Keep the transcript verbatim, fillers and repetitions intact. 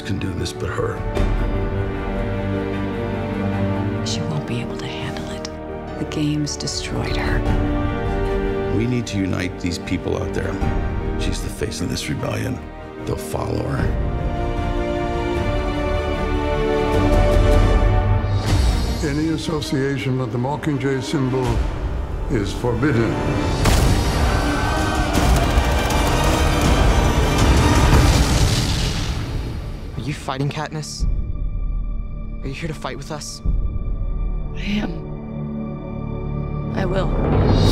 can do this but her. She won't be able to handle it. The game's destroyed her. We need to unite these people out there. She's the face of this rebellion. They'll follow her. Any association with the Mockingjay symbol is forbidden. Are you fighting, Katniss? Are you here to fight with us? I am. I will.